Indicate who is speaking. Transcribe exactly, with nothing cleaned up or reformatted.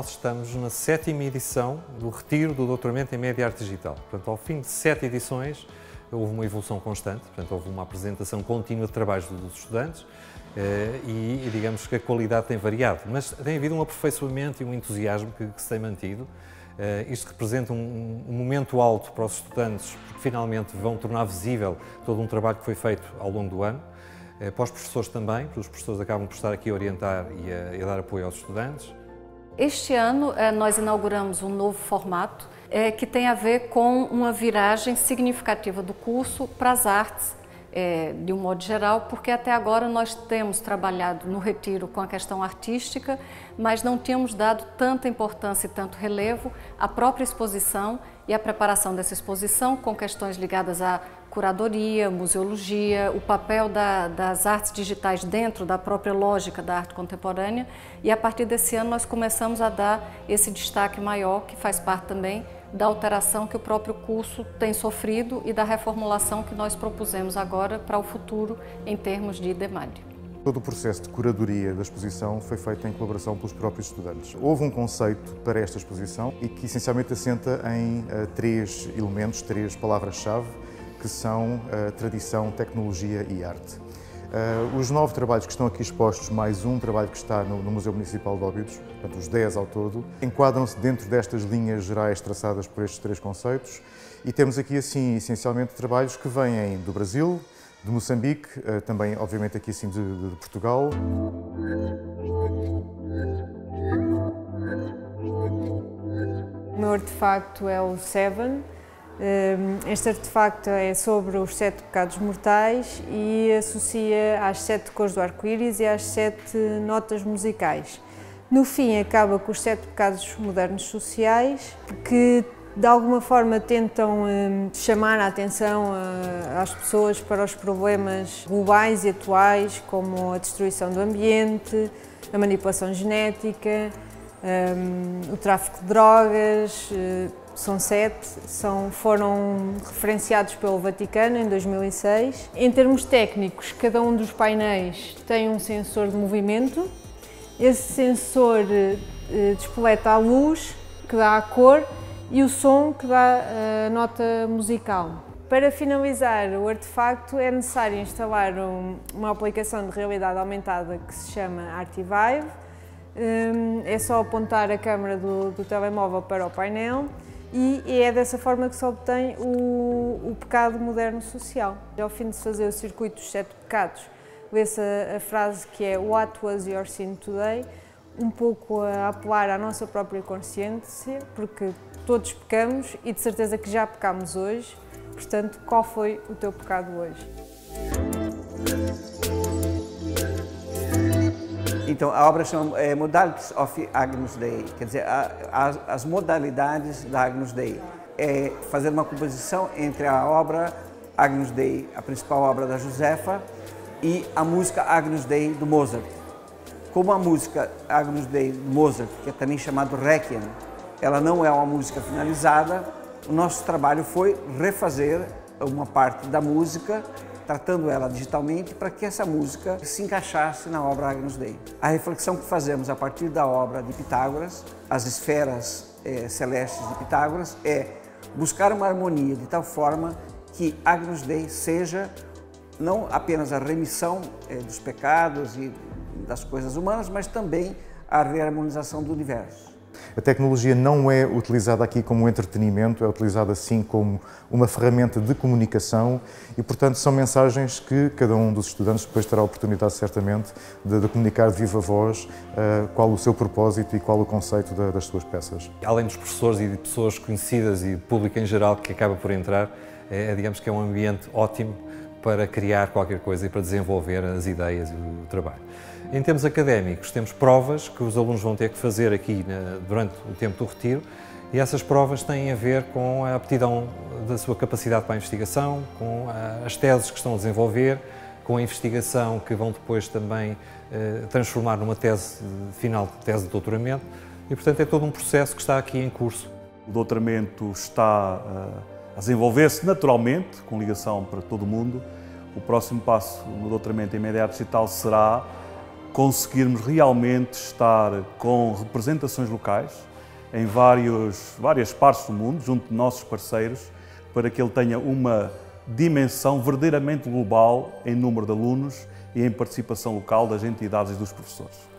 Speaker 1: nós estamos na sétima edição do Retiro do Doutoramento em Média e Arte Digital. Portanto, ao fim de sete edições, houve uma evolução constante, portanto, houve uma apresentação contínua de trabalhos dos estudantes e, digamos que a qualidade tem variado, mas tem havido um aperfeiçoamento e um entusiasmo que, que se tem mantido. Isto representa um, um momento alto para os estudantes, porque finalmente vão tornar visível todo um trabalho que foi feito ao longo do ano. Para os professores também, porque os professores acabam por estar aqui a orientar e a, e a dar apoio aos estudantes.
Speaker 2: Este ano nós inauguramos um novo formato que tem a ver com uma viragem significativa do curso para as artes, de um modo geral, porque até agora nós temos trabalhado no Retiro com a questão artística, mas não tínhamos dado tanta importância e tanto relevo à própria exposição e à preparação dessa exposição com questões ligadas à curadoria, museologia, o papel da, das artes digitais dentro da própria lógica da arte contemporânea, e a partir desse ano nós começamos a dar esse destaque maior, que faz parte também da alteração que o próprio curso tem sofrido e da reformulação que nós propusemos agora para o futuro em termos de demanda.
Speaker 3: Todo o processo de curadoria da exposição foi feito em colaboração pelos próprios estudantes. Houve um conceito para esta exposição e que essencialmente assenta em uh, três elementos, três palavras-chave, que são uh, tradição, tecnologia e arte. Uh, os nove trabalhos que estão aqui expostos, mais um trabalho que está no, no Museu Municipal de Óbidos, portanto os dez ao todo, enquadram-se dentro destas linhas gerais traçadas por estes três conceitos, e temos aqui assim essencialmente trabalhos que vêm do Brasil, de Moçambique, uh, também obviamente aqui assim de, de Portugal.
Speaker 4: O meu artefacto é o Seven. Este artefacto é sobre os sete pecados mortais e associa às sete cores do arco-íris e às sete notas musicais. No fim, acaba com os sete pecados modernos sociais, que de alguma forma tentam chamar a atenção às pessoas para os problemas globais e atuais, como a destruição do ambiente, a manipulação genética, o tráfico de drogas. São sete, são, foram referenciados pelo Vaticano em dois mil e seis. Em termos técnicos, cada um dos painéis tem um sensor de movimento. Esse sensor eh, despoleta a luz, que dá a cor, e o som, que dá a nota musical. Para finalizar o artefacto, é necessário instalar um, uma aplicação de realidade aumentada que se chama Artivive. Um, é só apontar a câmera do, do telemóvel para o painel. E é dessa forma que se obtém o, o pecado moderno social. Ao fim de se fazer o circuito dos sete pecados, lê-se a, a frase que é "What was your sin today?", um pouco a apelar à nossa própria consciência, porque todos pecamos e de certeza que já pecamos hoje, portanto, qual foi o teu pecado hoje?
Speaker 5: Então, a obra chama é, Modalities of Agnus Dei, quer dizer, a, a, as modalidades da Agnus Dei. É fazer uma composição entre a obra Agnus Dei, a principal obra da Josefa, e a música Agnus Dei do Mozart. Como a música Agnus Dei do Mozart, que é também chamado Requiem, ela não é uma música finalizada, o nosso trabalho foi refazer uma parte da música, tratando ela digitalmente para que essa música se encaixasse na obra Agnus Dei. A reflexão que fazemos a partir da obra de Pitágoras, as esferas eh, celestes de Pitágoras, é buscar uma harmonia de tal forma que Agnus Dei seja não apenas a remissão eh, dos pecados e das coisas humanas, mas também a reharmonização do universo.
Speaker 3: A tecnologia não é utilizada aqui como entretenimento, é utilizada sim como uma ferramenta de comunicação e, portanto, são mensagens que cada um dos estudantes depois terá a oportunidade, certamente, de, de comunicar de viva voz uh, qual o seu propósito e qual o conceito da, das suas peças.
Speaker 1: Além dos professores e de pessoas conhecidas e de público em geral que acaba por entrar, é, digamos que é um ambiente ótimo para criar qualquer coisa e para desenvolver as ideias e o trabalho. Em termos académicos, temos provas que os alunos vão ter que fazer aqui na, durante o tempo do retiro, e essas provas têm a ver com a aptidão da sua capacidade para a investigação, com a, as teses que estão a desenvolver, com a investigação que vão depois também eh, transformar numa tese final, tese de doutoramento, e portanto é todo um processo que está aqui em curso.
Speaker 6: O doutoramento está uh, a desenvolver-se naturalmente, com ligação para todo o mundo. O próximo passo no doutoramento em Média e Arte Digital será conseguirmos realmente estar com representações locais em vários, várias partes do mundo, junto de nossos parceiros, para que ele tenha uma dimensão verdadeiramente global em número de alunos e em participação local das entidades e dos professores.